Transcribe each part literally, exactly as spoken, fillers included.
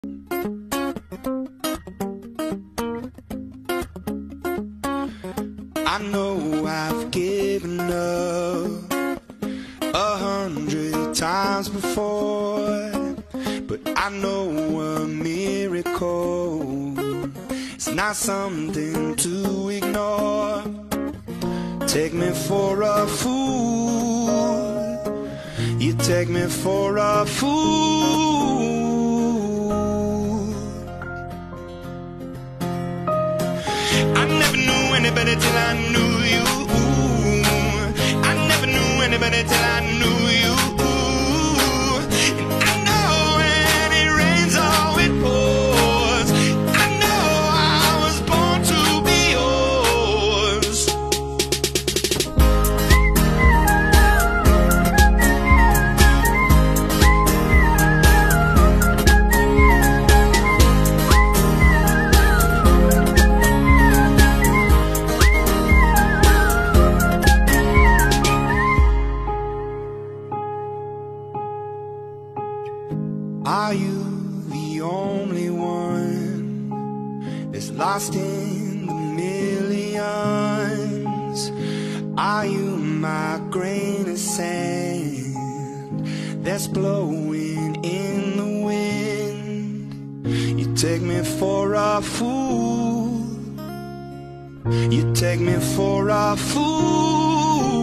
I know I've given up a hundred times before, but I know a miracle is not something to ignore. Take me for a fool, you take me for a fool. I never knew anybody till I knew you. I never knew anybody till I knew you. And I know when it rains or it pours, I know I was born to be yours. Are you the only one that's lost in the millions? Are you my grain of sand that's blowing in the wind? You take me for a fool, you take me for a fool.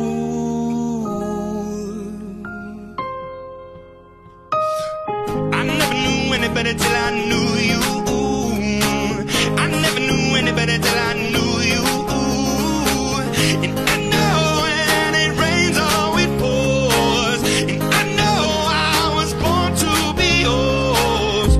Anybody till I knew you. I never knew anybody till I knew you. And I know when it rains or it pours, and I know I was born to be yours.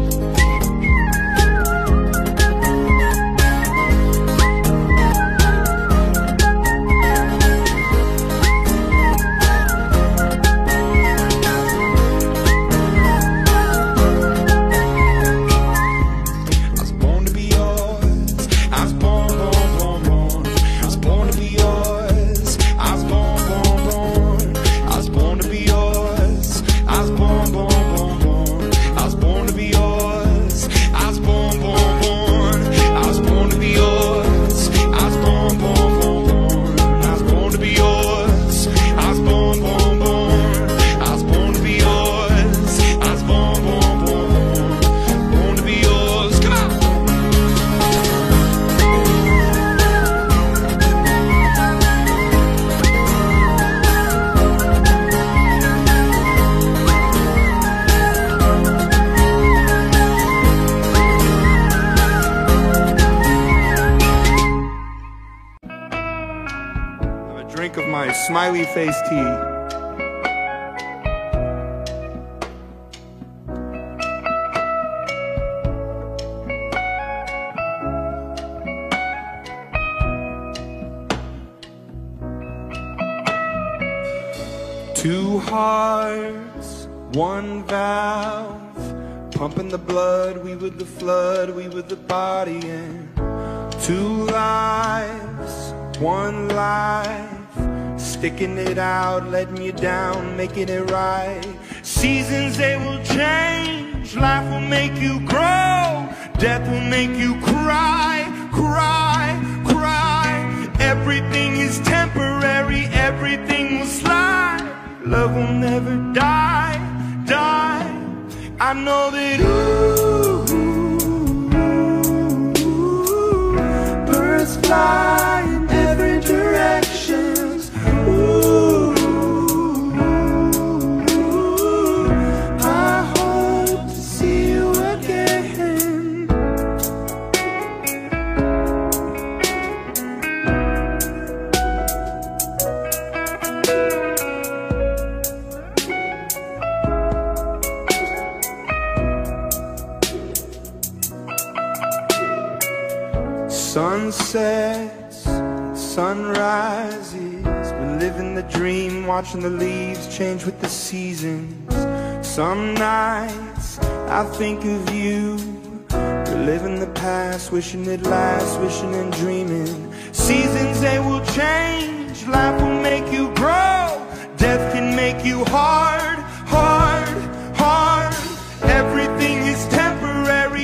Drink of my smiley face tea. Two hearts, one valve, pumping the blood. We were the flood, we were the body, and two lives, one life. Sticking it out, letting you down, making it right. Seasons, they will change. Life will make you grow. Death will make you cry, cry, cry. Everything is temporary, everything will slide. Love will never die, die. I know that ooh, birds fly in every direction. Ooh, I hope to see you again. Sunsets, sunrises. We're living the dream, watching the leaves change with the seasons. Some nights I think of you, reliving the past, wishing it lasts, wishing and dreaming. Seasons, they will change. Life will make you grow. Death can make you hard, hard, hard. Everything is temporary.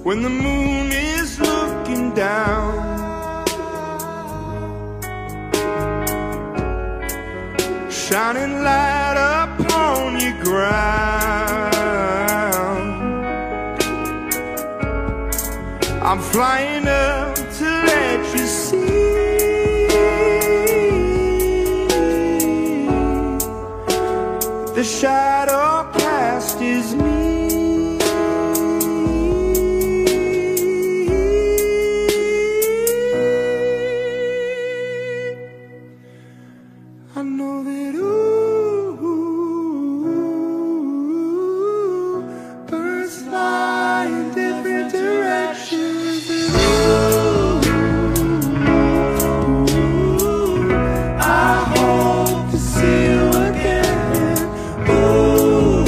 when the moon is looking down, shining light upon your ground. I'm flying up to let you see the shadow cast is me. I know that ooh, birds fly in different directions. Ooh, I hope to see you again. Ooh,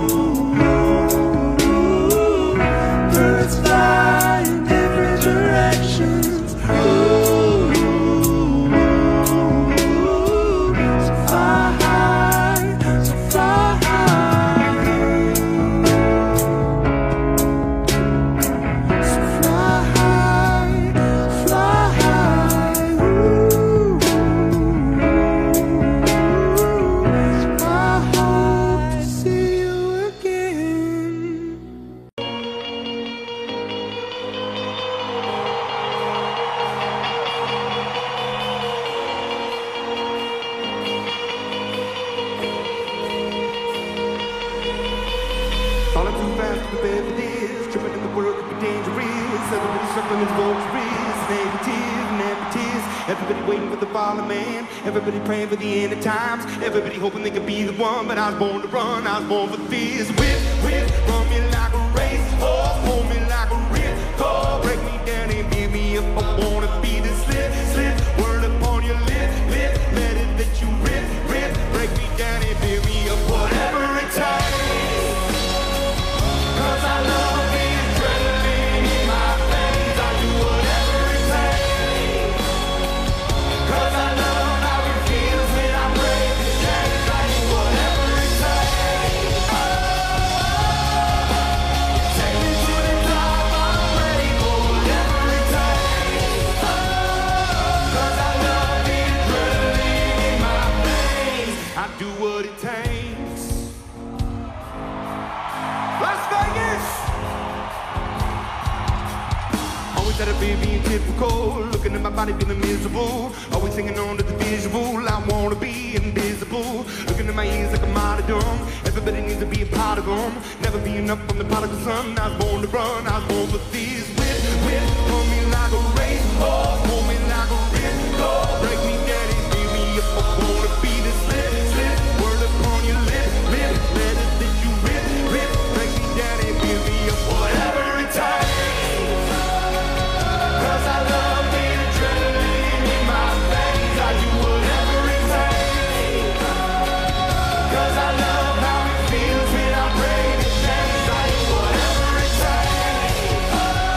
birds fly in different directions. Ooh. Falling too fast to prepare for this. Tripping in the world could be dangerous. Everybody suffering in vultures. Negative, negatives. Everybody waiting for the fallen man. Everybody praying for the end of times. Everybody hoping they could be the one. But I was born to run. I was born for this. Whip, whip, run me like a race. Oh, hold me like a rip. Oh, break me down and give me up. I wanna be the slip, slip. Word upon your lip, lip. Let it let you rip, rip. Break me down and give me up. Whatever it takes. Cause I love the adrenaline in my veins. I do whatever it takes. Cause I love how it feels when I'm ready to change. I do whatever it takes. Oh, take me to the top, I'm ready for whatever it takes. Oh, cause I love the adrenaline in my veins. I do what it takes. Las Vegas! Always had a baby and typical. Looking at my body feeling miserable. Always hanging on to the visual. I wanna be invisible. Looking at my ears like a martyrdom. Everybody needs to be a part of them. Never be enough from the prodigal son. I was born to run, I was born for these. Whip, whip, pull me like a race. Oh, pull me like a rip. Oh, break me down and give me up. I wanna be the slip, slip. Word upon your lip, lip. Let it that you rip, rip. Break me down and give me up. Whatever it takes. Cause I love the adrenaline in my veins. I do whatever it takes. Cause I love how it feels when I'm ready to change. I do whatever it takes.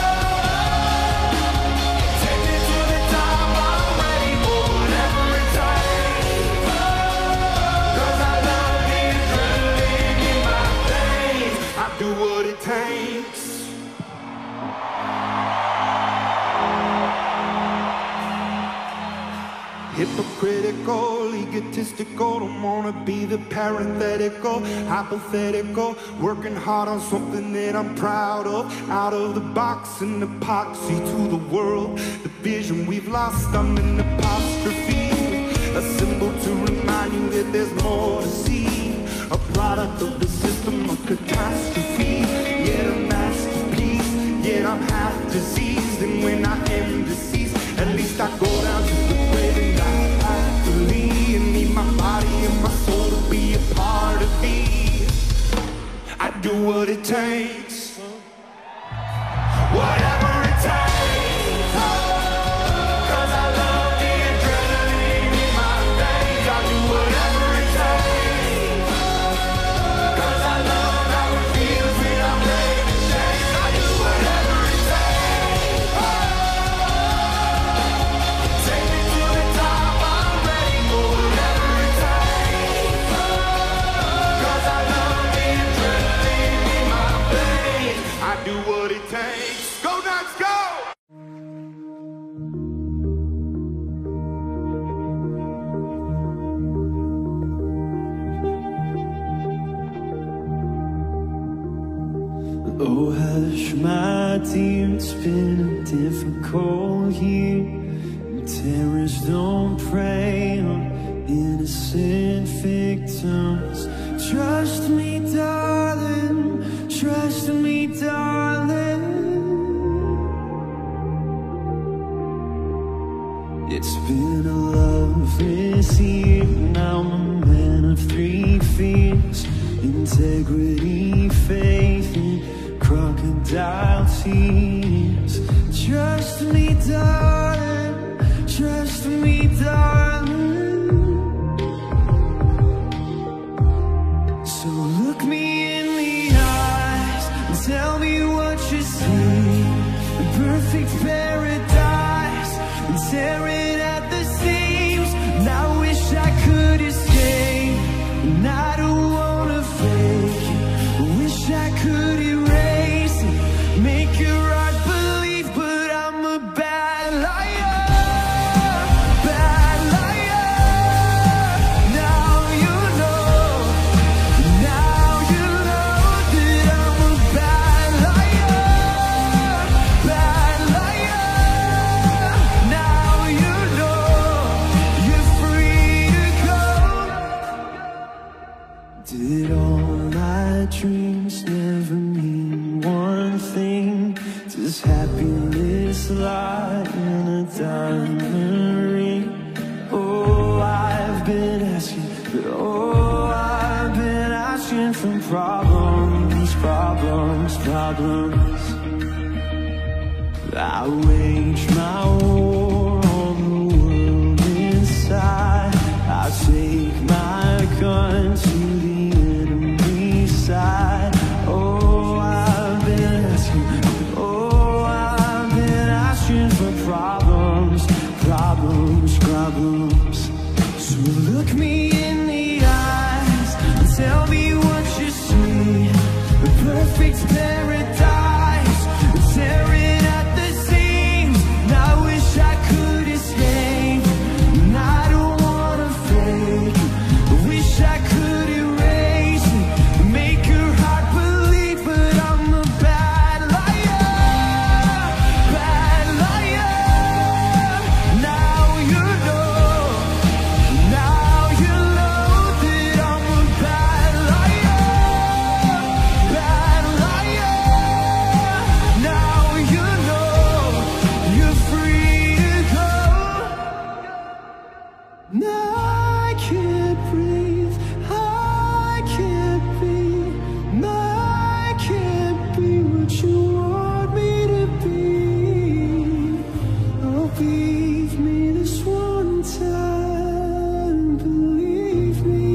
Take me to the top, I'm ready for whatever it takes. Cause I love the adrenaline in my veins. I do what it takes. Hypocritical, egotistical, don't wanna be the parenthetical, hypothetical, working hard on something that I'm proud of, out of the box, an epoxy to the world, the vision we've lost, I'm an apostrophe, a symbol to remind you that there's more to see, a product of the system, a catastrophe, yet a masterpiece, yet I'm half diseased, and when I am deceased, at least I go down to the grave and I actually need my body and my soul to be a part of me. I do what it takes, whatever it takes. Cause I love the adrenaline in my veins. I do whatever it takes. Cause I love how it feels when I'm ready to change. I do whatever it takes. Take me to the top, I'm ready for whatever it takes. Cause I love the adrenaline in my veins. dear, it's been a difficult year. Terrorists don't prey on innocent victims. Trust me, darling, trust me, darling. It's been a loveless year. Now I'm a man of three fears: integrity, faith, and crocodile tears. Trust me, darling, trust me, darling. So look me in the eyes and tell me what you see. The perfect paradise, and tear it at the seams. And I wish I could escape, and I don't wanna fake it. I wish I could erase it, make your heart believe, but I'm a bad liar. Did all my dreams never mean one thing? Does happiness lie in a diamond ring? Oh, I've been asking, but oh, I've been asking for problems, problems, problems. I wage my war on the world inside. I take my gun to the enemy side. Oh, I've been asking, oh, I've been asking for problems, problems, problems. So look me in the eyes and tell me what you see. The perfect paradise, tear it at the seams. And I wish I could escape, and I don't wanna fake it. I wish I could erase it, make your heart believe, but I'm a bad liar, bad liar. Now you know, now you know that I'm a bad liar, bad liar. Now you know you're free to go. Now I can't breathe, I can't be, I can't be what you want me to be. Oh, believe me this one time, believe me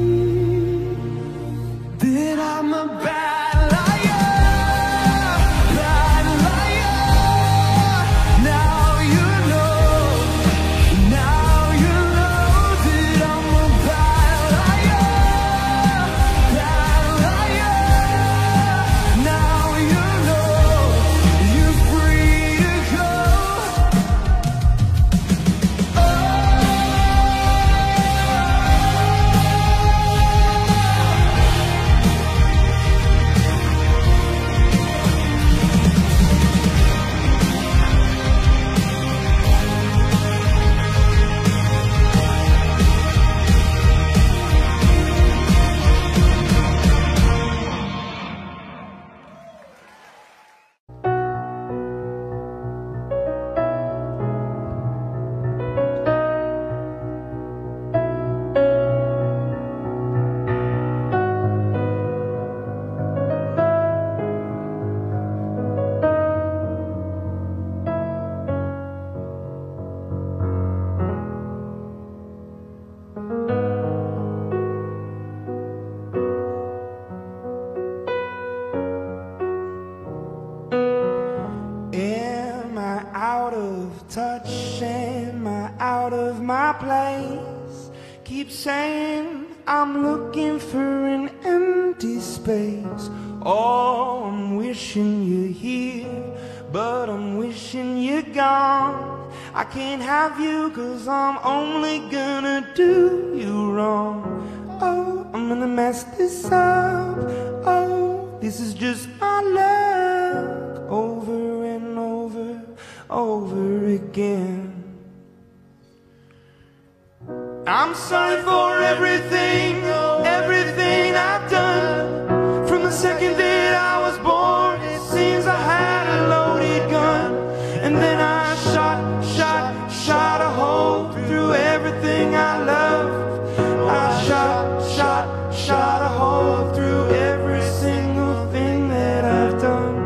that I'm a bad liar, bad liar. Now you know, now you know that I'm a bad liar, bad liar. Now you know you're free to go. Am I out of touch? Am I out of my place? Keep saying I'm looking for an empty space. Oh, I'm wishing you're here, but I'm wishing you're gone. I can't have you, cause I'm only gonna do you wrong. Oh, I'm gonna mess this up. Oh, this is just my luck over again. I'm sorry for everything, everything I've done. From the second that I was born, it seems I had a loaded gun. And then I shot, shot, shot a hole through everything I loved. I shot, shot, shot a hole through every single thing that I've done.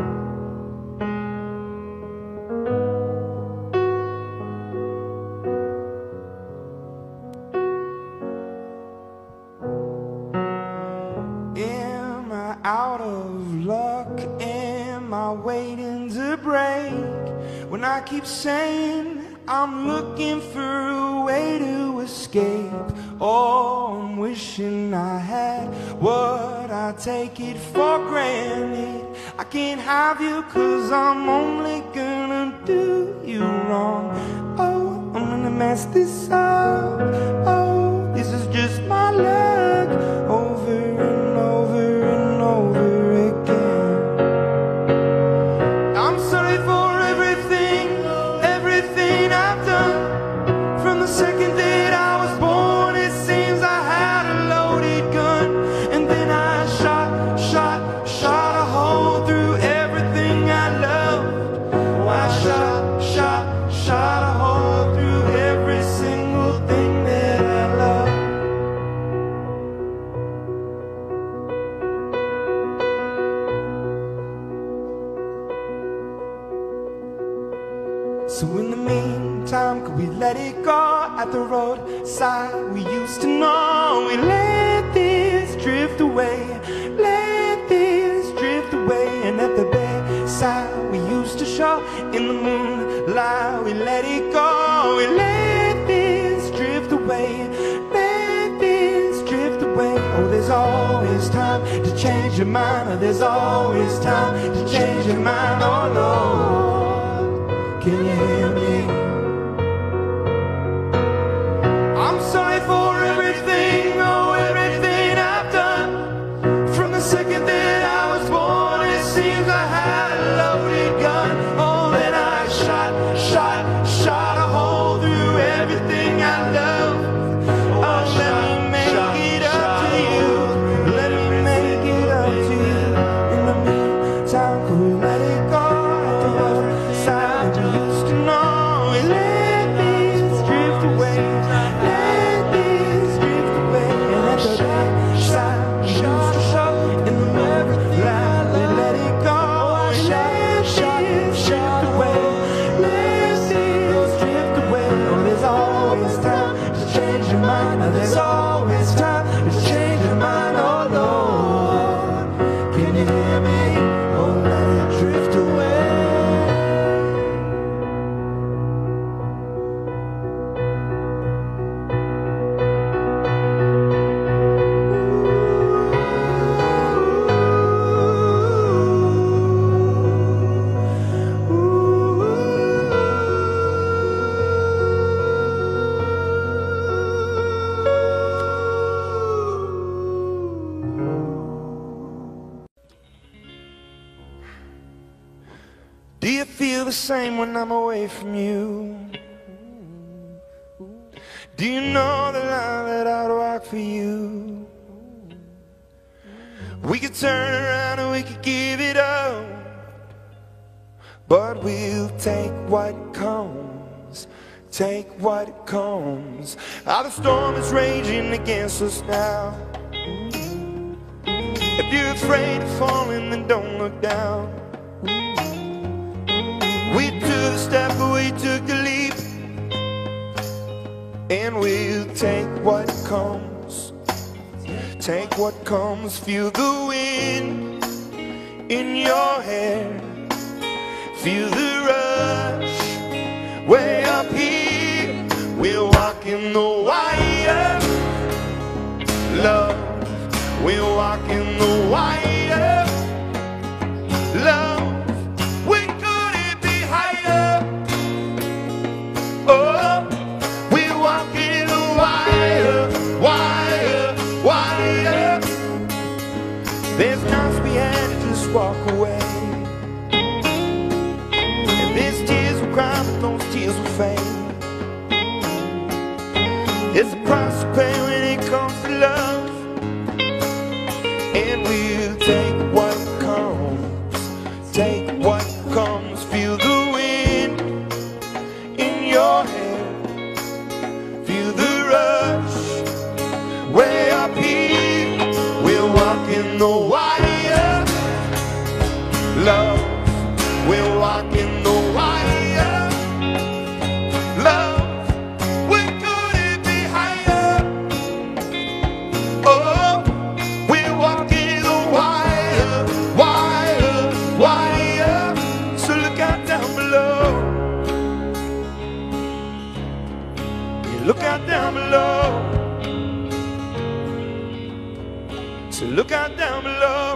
Am I out of luck? Am I waiting to break? When I keep saying I'm looking for a way to escape. Oh, I'm wishing I had what I take it for granted. I can't have you cause I'm only gonna do you wrong. Oh, I'm gonna mess this up. Oh, this is just my luck. Over and over and over again. I'm sorry for everything, everything I've done. From the second that I was born, it seems I had a loaded gun. And then I shot, shot, shot a hole through everything I loved. I shot, shot, shot a hole through every single thing that I love. So in the meantime, could we let it go at the roadside we used to know? We let this drift away, let this drift away. And at the bedside we used to show in the moonlight, we let it go. We let this drift away, let this drift away. Oh, there's always time to change your mind. Oh, there's always time to change your mind. Oh Lord, can you hear me? I'm sorry for everything, oh everything I've done. From the second that I was born, it seems I had a loaded gun. Oh, then I shot, shot, shot a hole through everything I love. Oh, let me make it up to you. Let me make it up to you. In the meantime, could we let it go at the roadside we used to know? We let this drift away, let this drift away. And at the bedside we used to show in the moonlight, we let it go. We let this drift away, let this drift away. Oh, there's always time to change your mind. Oh, there's always time to change your mind. Oh Lord, can you hear me? Oh, let it drift away. Do you feel the same when I'm away from you? Do you know the line that I'd walk for you? We could turn around and we could give it up, but we'll take what comes, take what comes. Ah, the storm is raging against us now. If you're afraid of falling, then don't look down. We took a step, but we took a leap, and we'll take what comes, take what comes. Feel the wind in your hair, feel the rush way up here. We're walking the wire, love. We're walking the wire, love. There's nights we had to just walk away, and there's tears we cry, but those tears will the wire. Love, we're walking the wire. Love, we couldn't be higher. Oh, we're walking the wire, wire, wire. So look out down below. Yeah, look out down below. So look out down below.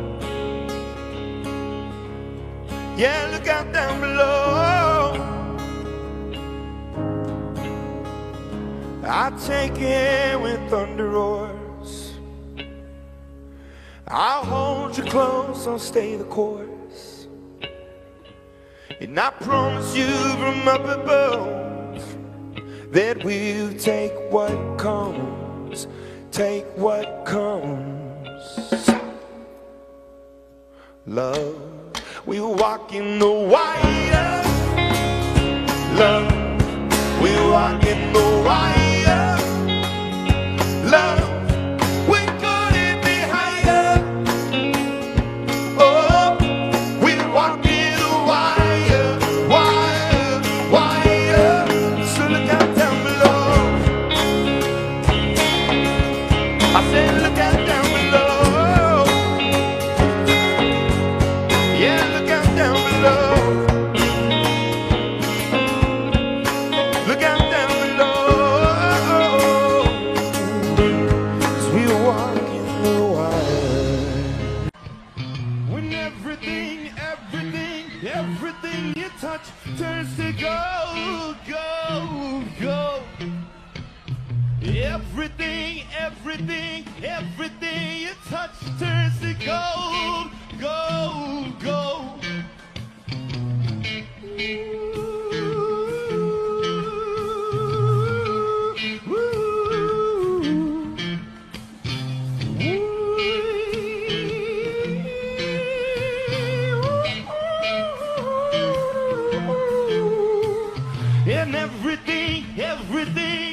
Yeah, look out down below. I take it when thunder roars. I'll hold you close, I'll stay the course. And I promise you from up above that we'll take what comes, take what comes. Love, we walk in the wire. Love, we walk in the wire. Love, we couldn't be higher. Oh, we walk in the wire, wire, wire. So look out down below. I said look out down below. Yeah, look out down below. Look out down below. 'Cause we walk in the wire. When everything, everything, everything you touch turns to gold, gold, gold. Everything, everything, everything you touch turns to gold, gold, gold. And everything, everything.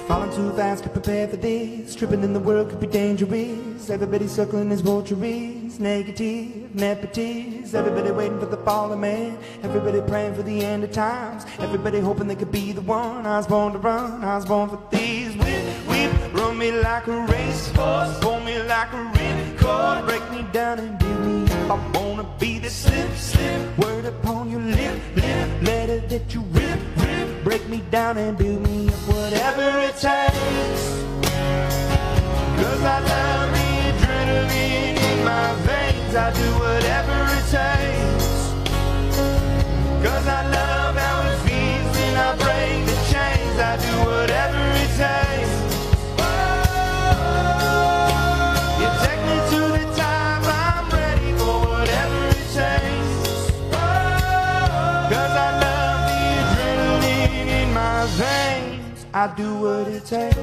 Falling too fast, get prepared for this. Tripping in the world could be dangerous. Everybody circling his vultures. Negative, nepotist. Everybody waiting for the fall of man. Everybody praying for the end of times. Everybody hoping they could be the one. I was born to run, I was born for these. Whip, whip, run me like a racehorse. Pull me like a ripcord. Break me down and build me up. I wanna be the slip, slip. Word upon your lip, lip. Letter that you rip, rip. Break me down and build me up. Whatever it takes. Cause I love the adrenaline in my veins. I do whatever it takes. Cause I love how it feels when I break the chains. I do whatever it takes. You take me to the top, I'm ready for whatever it takes. Cause I love the adrenaline in my veins. I do what it takes.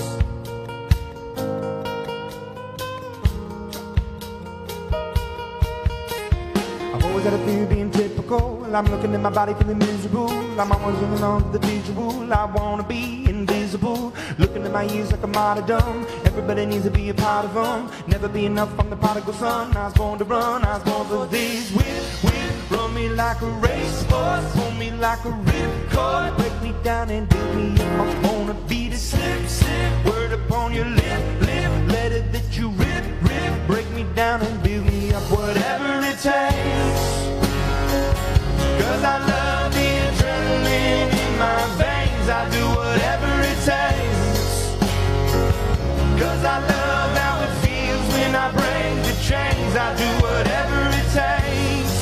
Always got a fear being typical. I'm looking at my body feeling miserable. I'm always looking on the visual. I wanna be invisible. Looking at my ears like a martyrdom. Everybody needs to be a part of them. Never be enough from the prodigal son. I was born to run, I was born for this. Whip, whip, run me like a racehorse. Pull me like a ripcord. Break me down and build me up. I wanna be the slip, slip. Word upon your lip, lip. Letter that you rip, rip. Break me down and build me up. Whatever it takes. Cause I love the adrenaline in my veins. I do whatever it takes. Cause I love how it feels when I break the chains. I do whatever it takes.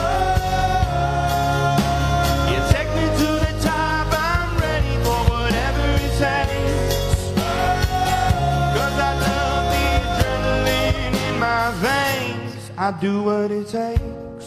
You take me to the top, I'm ready for whatever it takes. Cause I love the adrenaline in my veins. I do what it takes.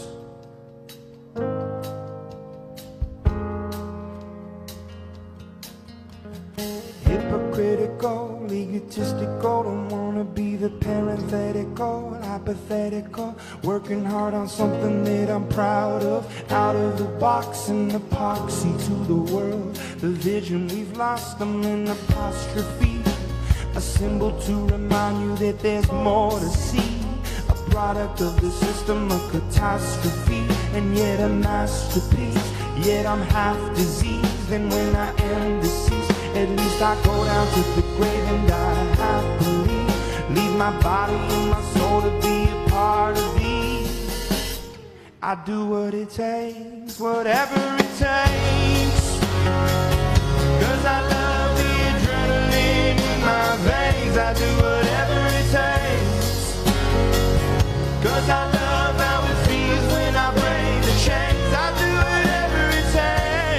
Hypocritical, egotistical, don't wanna be the parenthetical, hypothetical, working hard on something that I'm proud of, out of the box, an epoxy to the world, the vision we've lost, I'm in apostrophe, a symbol to remind you that there's more to see, a product of the system, a catastrophe, and yet a masterpiece, yet I'm half diseased, and when I am deceased, at least I go down to the grave and die happily. Leave my body and my soul to be a part of these. I do what it takes, whatever it takes. Cause I love the adrenaline in my veins. I do whatever it takes. Cause I love how it feels when I break the chains. I do whatever it takes.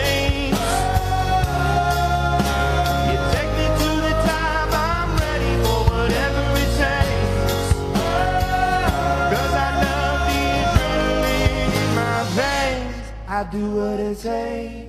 I do what it takes.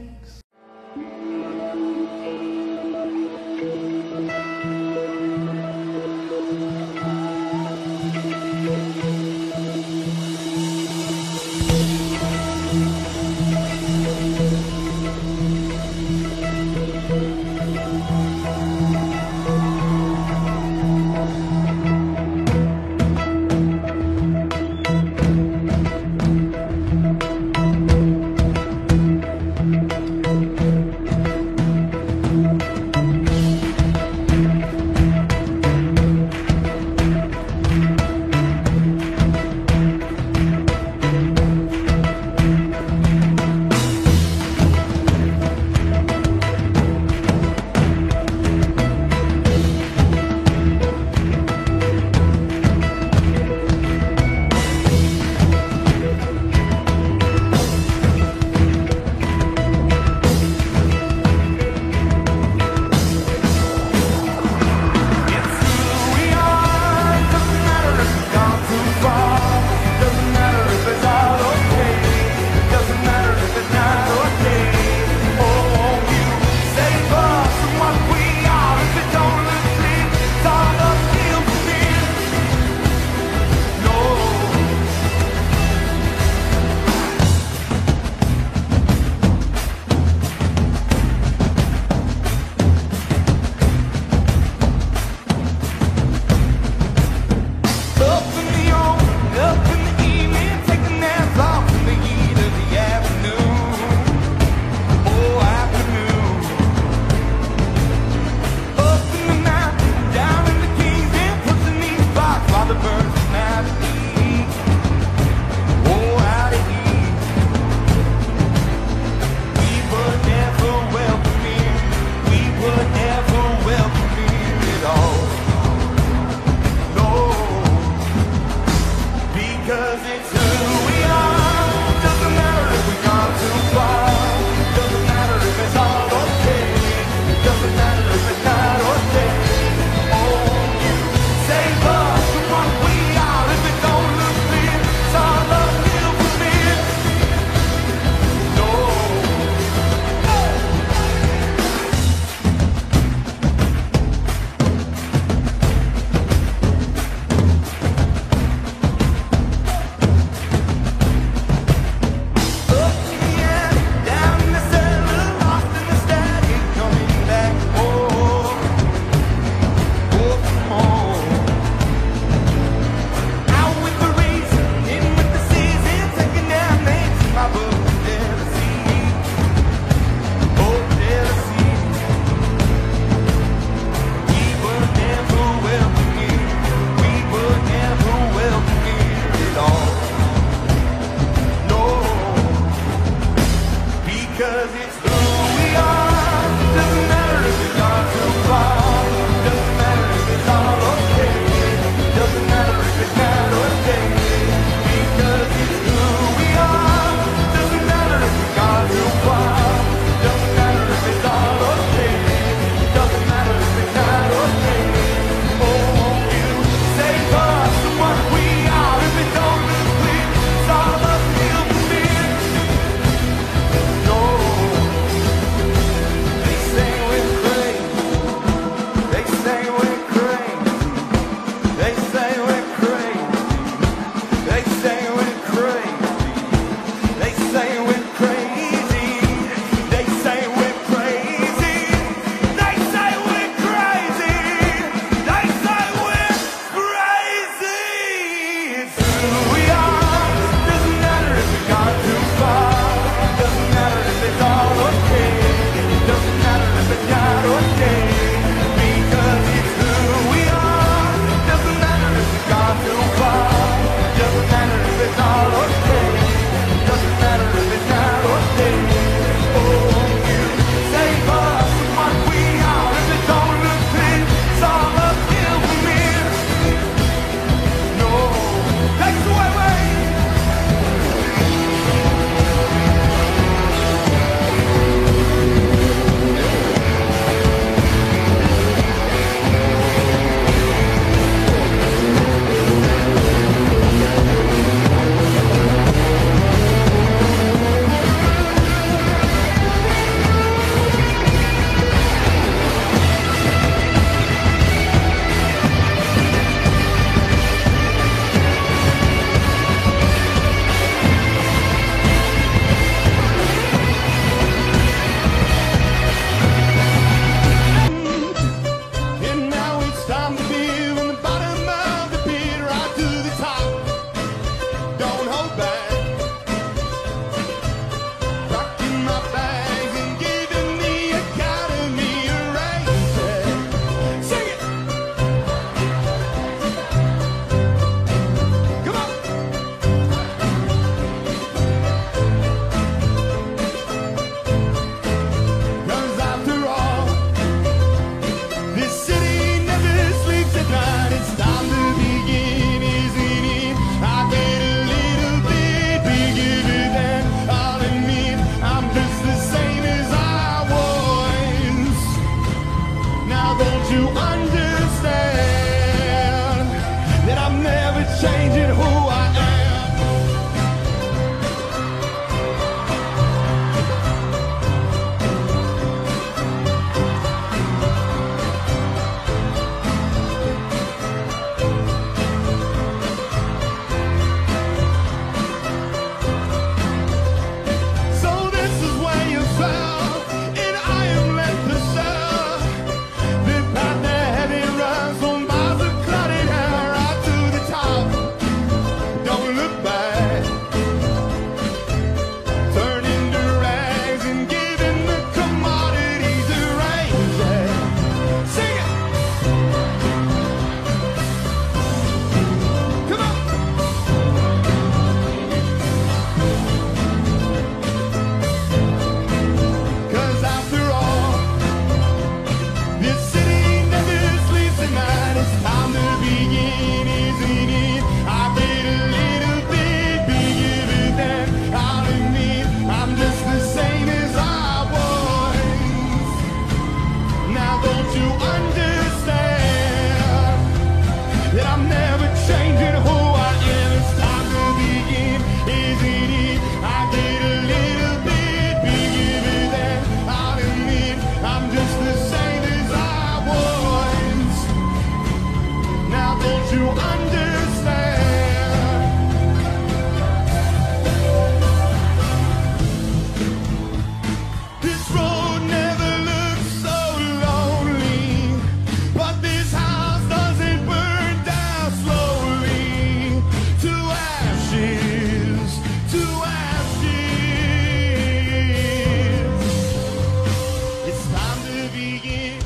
begin.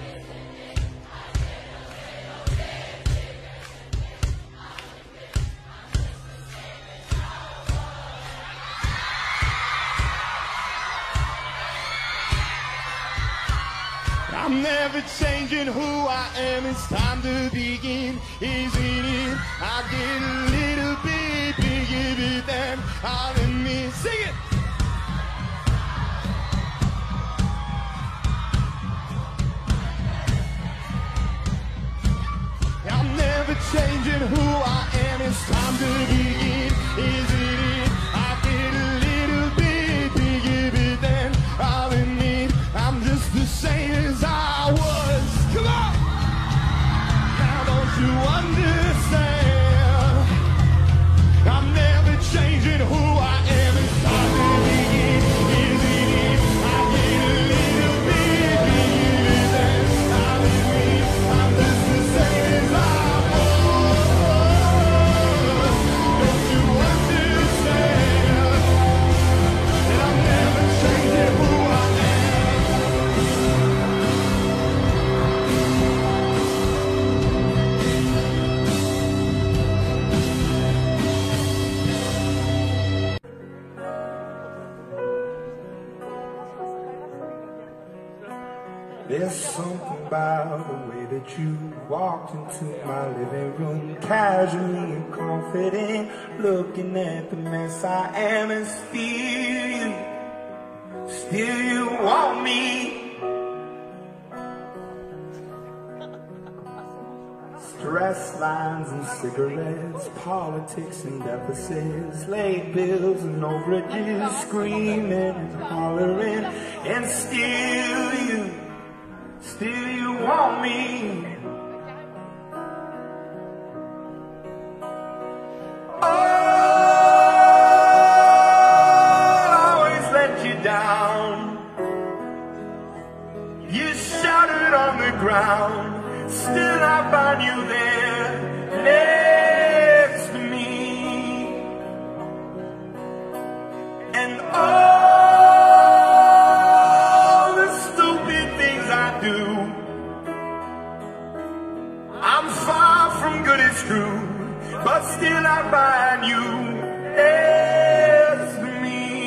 I'm never changing who I am, it's time to begin, isn't it? I get a little bit bigger than I'll admit. Sing it! I'm never changing who I am, it's time to begin, isn't it? I get a little bit bigger than I'll admit. I'm just the same as I was. Come on! Now don't you understand? I'm never changing who I am. It's time to begin, isn't it? I get a little bit bigger than I'll admit. I'm just the same as I was. Don't you understand? And I'm never changing who I am. There's something about the way that you walked into my living room, casually and confident, looking at the mess I am, and still you, still you want me. Stress lines and cigarettes, politics and deficits, late bills and overages, screaming and hollering, and still you, still you want me. Oh, I always let you down. You shouted on the ground. Still I find you there, next to me. And all the stupid things I do, I'm far from good as true, but still I find you next to me.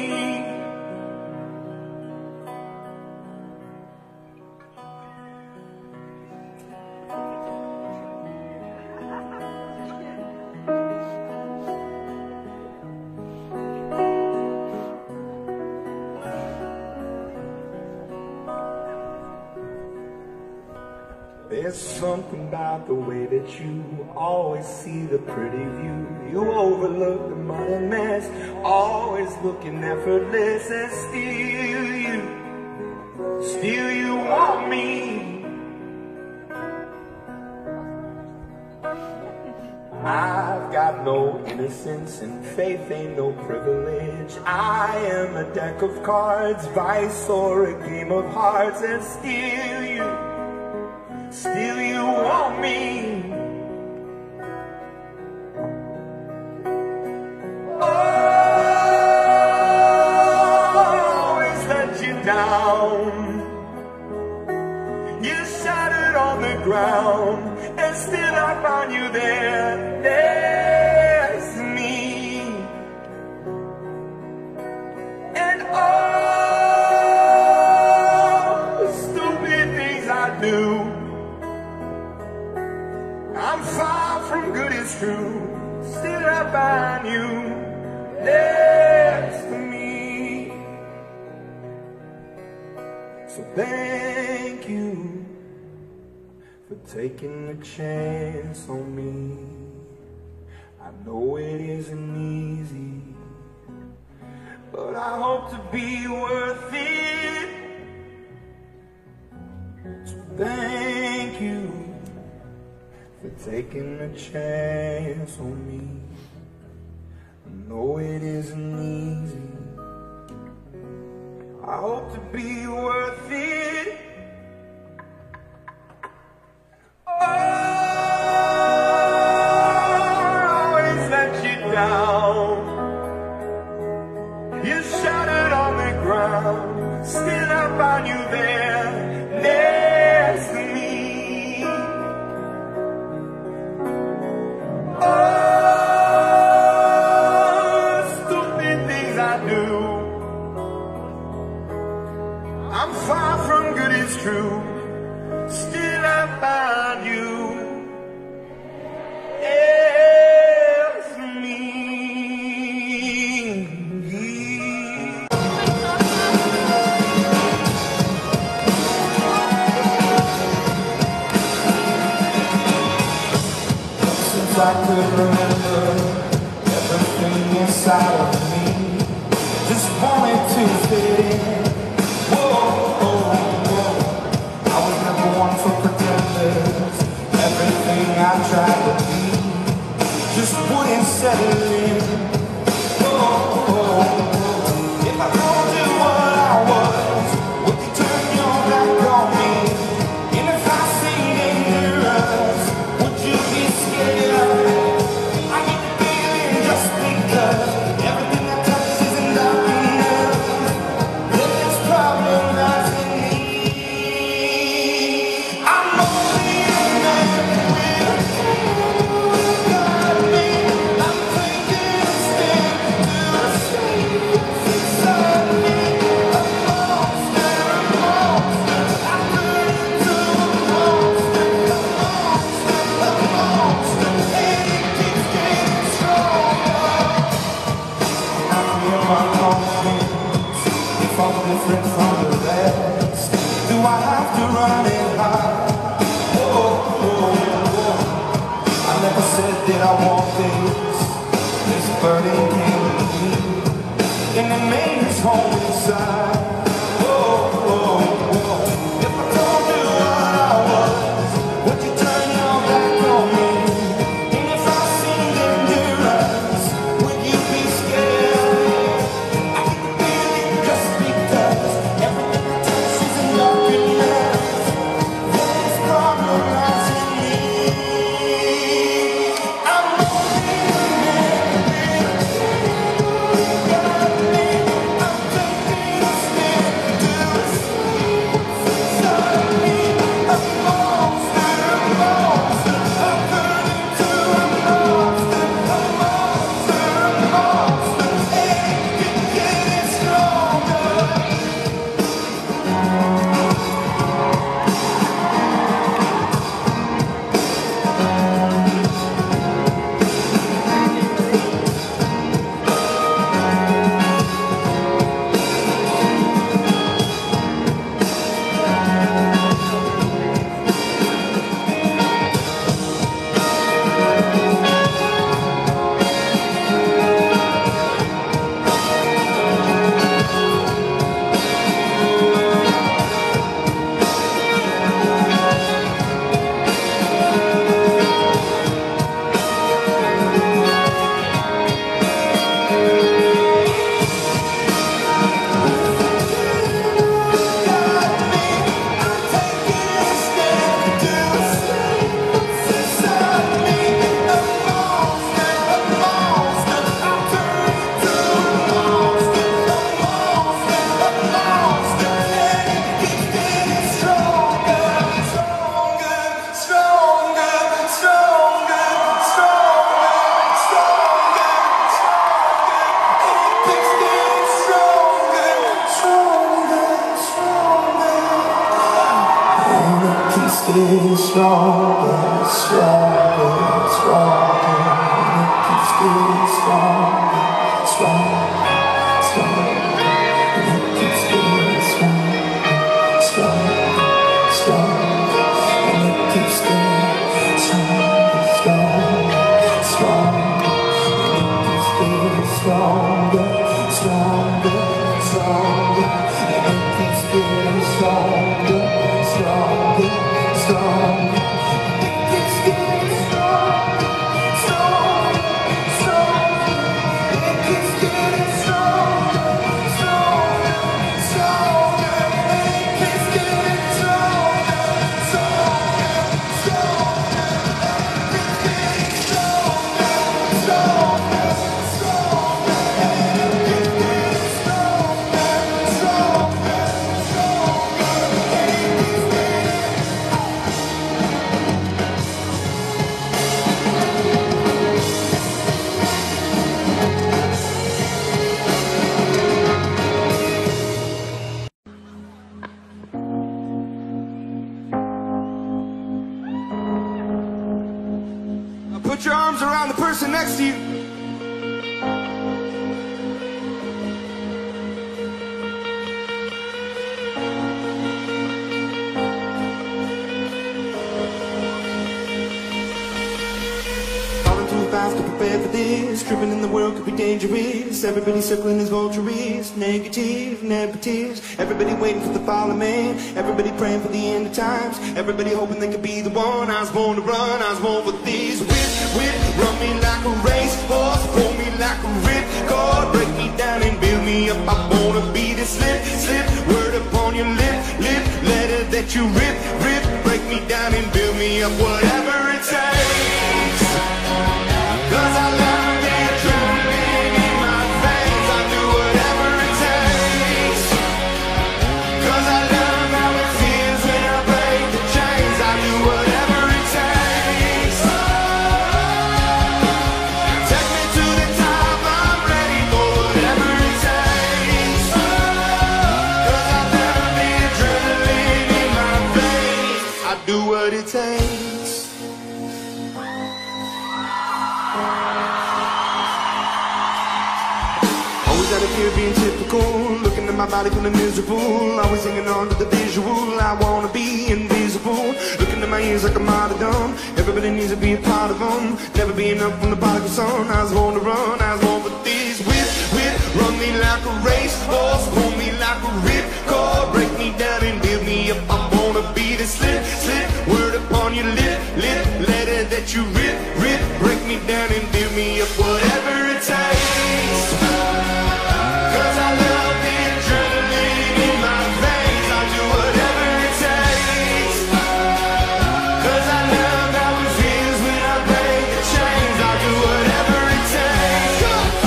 There's something about the way that you always see the pretty view. You overlook the mud and mess, always looking effortless, and still you, still you want me. I've got no innocence and faith ain't no privilege. I am a deck of cards, vice or a game of hearts, and still you, still you want me. Always let you down. You shattered on the ground, and still I found you there, next to me. And all the stupid things I do, I'm far from good as true, still I find you next to me. So thank you for taking a chance on me. I know it isn't easy, but I hope to be worth it. So thank you for taking a chance on me. I know it isn't easy. I hope to be worth it. Oh, always let you down. You shattered on the ground, still I find you there. Never true. Still I find you. Yeah, for me. Since I could remember, everything inside of me just wanted to fit in. Whoa, whoa, whoa. I was never one for pretenders. Everything I tried to be just wouldn't settle in. Whoa, whoa, whoa. If I told you what I was, would you turn your back on me? And if I seemed dangerous, would you be scared? I get the feeling just because everything I touch is in darkness. There's problems that's in me. I'm only a man with got me. I'm taking a stand to escape inside me. A monster, a monster. I turn into a monster, a monster, a monster. And it keeps getting stronger. I feel my confidence, if I'm different from the rest. Do I have to run it hard? Whoa, whoa, whoa. I never said that I want this. This burden came to me, and it made its home inside. Whoa, whoa, whoa. If I told you what I was, would you turn your back on me? And if I seemed dangerous, would you be scared? I get the feeling just because everything I touch is in darkness. There's problems in me. I'm only a man with got me. I'm taking a stand to escape inside me. A monster, a monster. I turn into a monster, a monster, a monster. And it keeps getting stronger. Getting stronger, stronger, stronger. And it keeps getting stronger, stronger, stronger. And it keeps getting stronger, stronger, stronger. And it keeps getting stronger, stronger, stronger. And it keeps getting stronger, stronger, stronger. And it keeps getting stronger, stronger, stronger. It keeps getting stronger, stronger, stronger. It keeps getting stronger, stronger, stronger. It keeps getting stronger, stronger, stronger. put your arms around the person next to you. Fast to prepare for this. Tripping in the world could be dangerous. Everybody circling as vultures. Negative, negatives. Everybody waiting for the fallen man. Everybody praying for the end of times. Everybody hoping they could be the one. I was born to run, I was born for these. Whip, whip, run me like a racehorse. Pull me like a ripcord. Break me down and build me up. I wanna be the slip, slip. Word upon your lip, lip. Letter that you rip, rip. Break me down and build me up. Whatever it takes. Cause I love the adrenaline in my veins. I do whatever it takes. Cause I love how it feels when I break the chains. I do whatever it takes. Take me to the top, I'm ready for whatever it takes. Cause I love the adrenaline in my veins. I do what it takes. Out of here being typical, looking at my body feeling miserable. Always hanging on to the visual, I wanna be invisible. Looking at my ears like a martyrdom. Everybody needs to be a part of them. Never be enough from the prodigal son. I was born to run, I was born for these. Whip, whip, run me like a racehorse. Pull me like a ripcord. Break me down and build me up. I wanna be the slip, slip. Word upon your lip, lip. Letter that you rip, rip. Break me down and build me up. Whatever it takes. Cause I love the adrenaline in my veins. I do whatever it takes. Cause I love how it feels when I break the chains. I do whatever it takes.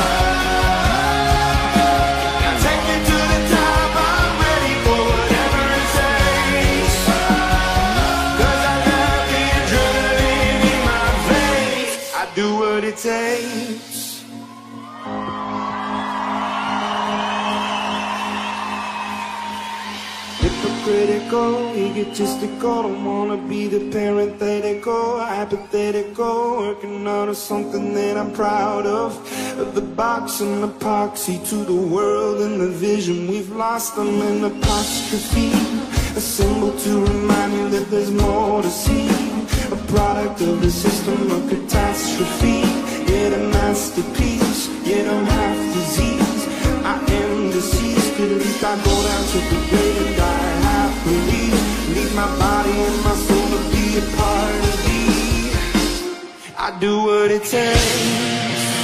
Now take me to the top, I'm ready for whatever it takes. Cause I love the adrenaline in my veins. I do what it takes. Hypocritical, egotistical, don't wanna be the parenthetical, hypothetical, working out of something that I'm proud of. The box and epoxy to the world and the vision, we've lost them in apostrophe. A symbol to remind you that there's more to see. A product of the system of catastrophe. Yet a masterpiece, yet I'm half disease. I am deceased, at least I go down to the grave and die happily. Leave my body and my soul to be a part of thee. I do what it takes.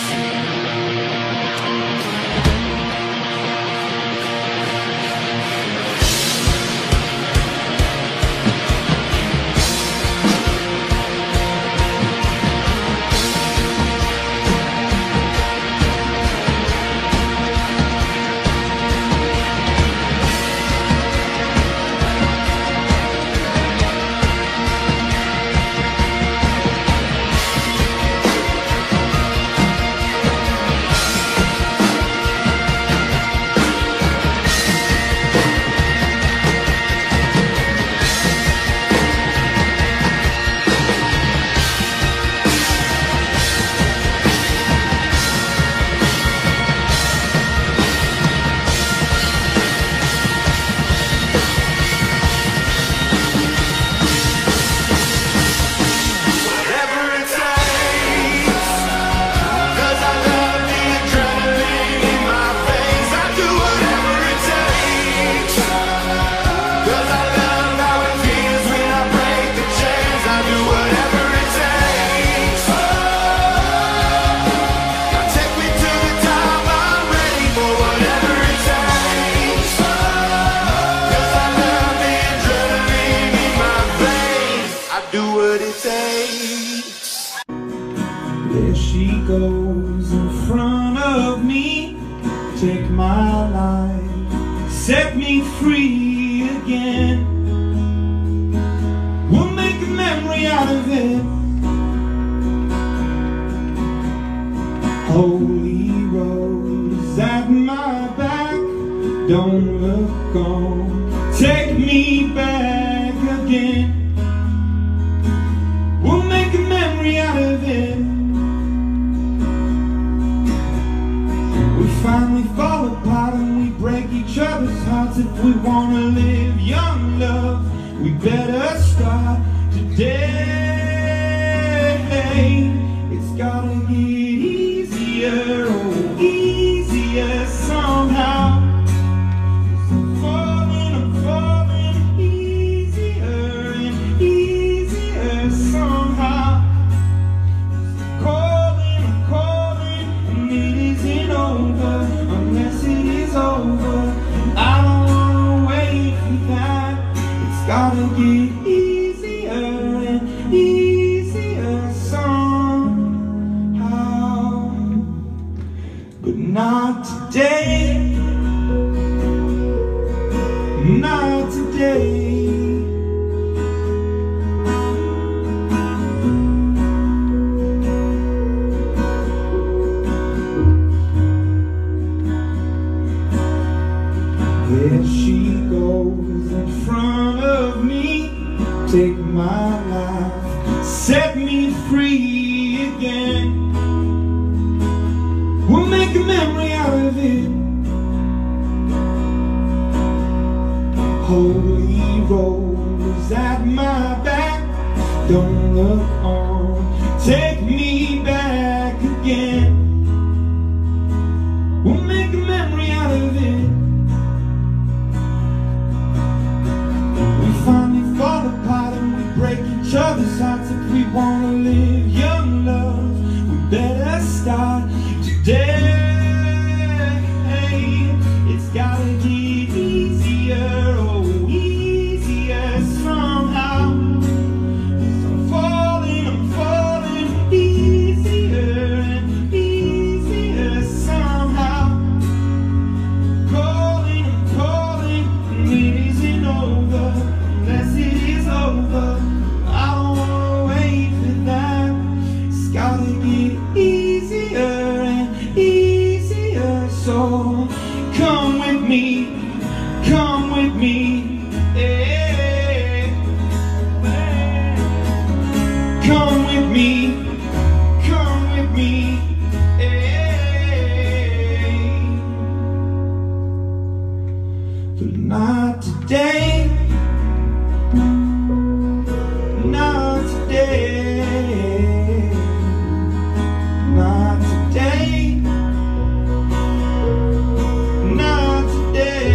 There she goes in front of me. Take my life, set me free again. We'll make a memory out of it. Holy rose at my back, don't look on, take me back again. We'll make a memory out of it. better start today. It's gotta get easier, oh, easier somehow. I'm falling, I'm falling, easier and easier somehow. I'm calling, I'm calling, and it isn't over unless it is over. I don't wanna wait for that. It's gotta get easier and easier somehow, but not today, not today. There she goes in front of me, take my life, set me free again. We'll make a memory out of it. Holy rose at my back, don't look on, take me back again. We'll make a memory out of it. We finally fall apart and we break each other's hearts. If we wanna live young love, we better start today. It's gotta get easier, oh, easier somehow. I'm falling, I'm falling, easier and easier somehow. Calling, I'm calling, and it isn't over unless it is over. I don't wanna wait for that. It's gotta get easier and easier. So come with me, come with me, yeah. Come with me, come with me, yeah. But not today, not today, not today, not today.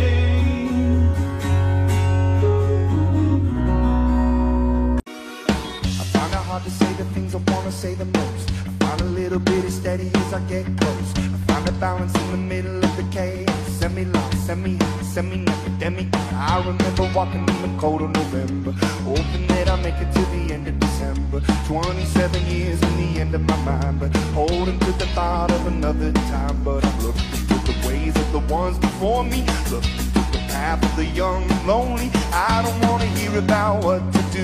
I find it hard to say the things I wanna say the most. I find a little bit as steady as I get close. I find a balance in the middle of the chaos. Semi lost, semi high, semi naked, demi. I remember walking in the cold of November, hoping that I'll make it to the end of December. Twenty-seven years in the end of my mind, but holding to the thought of another time. But I'm looking to the ways of the ones before me, looking to the path of the young and lonely. I don't wanna hear about what to do,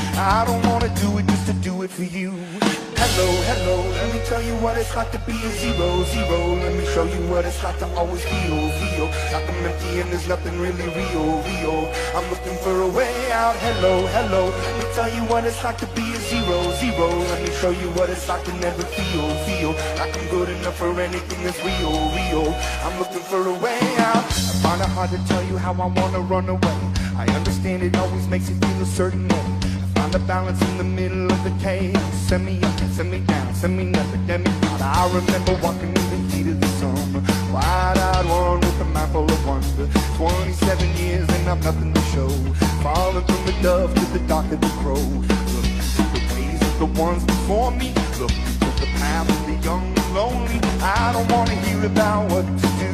I don't wanna do it just to do it for you. Hello, hello, let me tell you what it's like to be a zero, zero. Let me show you what it's like to always feel, feel like I'm empty and there's nothing really real, real. I'm looking for a way out. Hello, hello, let me tell you what it's like to be a zero, zero. Let me show you what it's like to never feel, feel like I'm good enough for anything that's real, real. I'm looking for a way out. I find it hard to tell you how I wanna run away. I understand it always makes you feel a certain way. Find the balance in the middle of the chaos. Send me up, send me down, send me nothing, get me out. I remember walking in the heat of the summer, wide-eyed one with a mind full of wonder. Twenty-seven years and I've nothing to show, falling from the dove to the dark of the crow. Looking to the ways of the ones before me, looking to the path of the young and lonely. I don't wanna hear about what to do,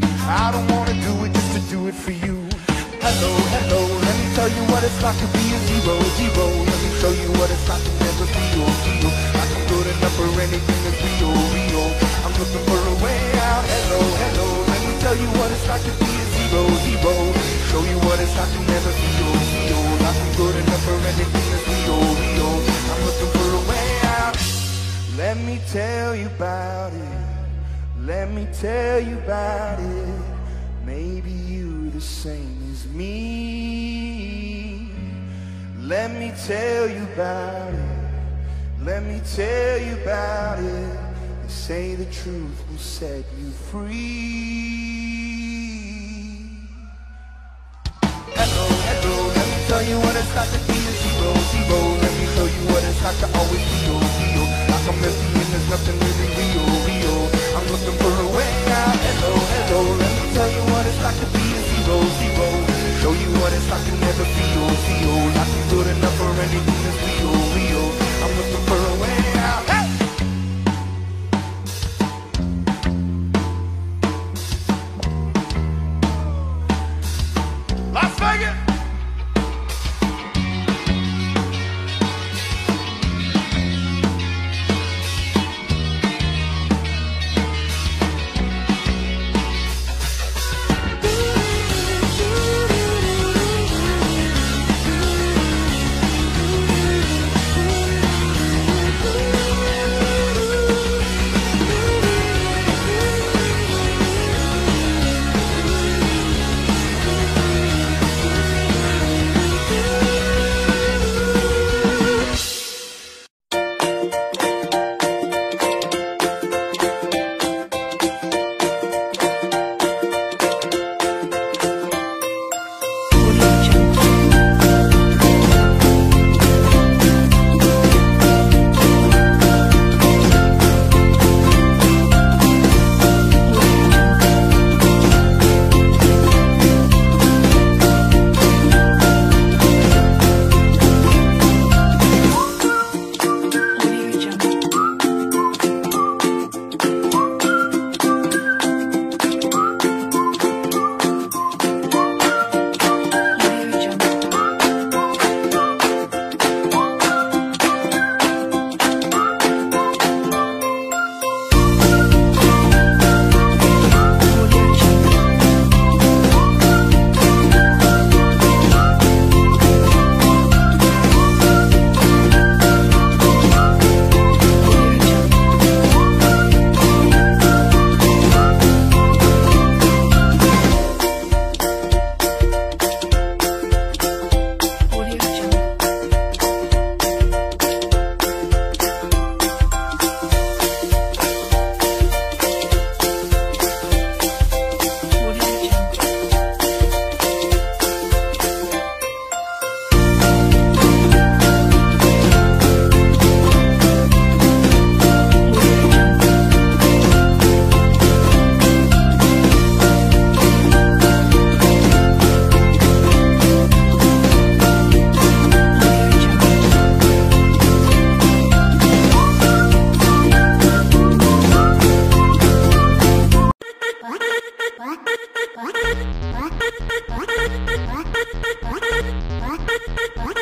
I don't wanna do it just to do it for you. Hello, hello, let me tell you what it's like to be a zero, zero. Let me show you what it's like to never feel, feel like I'm good enough for anything that's real, real. I'm looking for a way out. Hello, hello, let me tell you what it's like to be a zero, zero. Show you what it's like to never feel, feel like I'm good enough for anything that's real, real. I'm looking for a way out. Let me tell you about it, let me tell you about it. Maybe you the same as me. Let me tell you about it, let me tell you about it. They say the truth will set you free. Hello, hello, let me tell you what what it's like to be a zero, zero. Let me show you what it's like to always feel, feel like I'm empty and there's nothing really real, real. I'm looking for a way out. Hello, hello. Let me tell you what it's like to be a zero, zero. Show you what it's like to never feel, feel like I'm good enough for anything that's real, real. I'm looking for a way out. Hey! Las Vegas! What?